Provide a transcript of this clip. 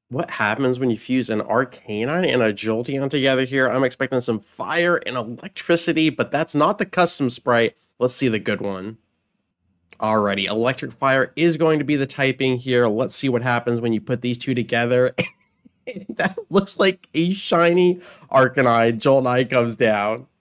What happens when you fuse an Arcanine and a Jolteon together here? I'm expecting some fire and electricity, but that's not the custom sprite. Let's see the good one. Alrighty, electric fire is going to be the typing here. Let's see what happens when you put these two together. That looks like a shiny Arcanine. Jolteon comes down.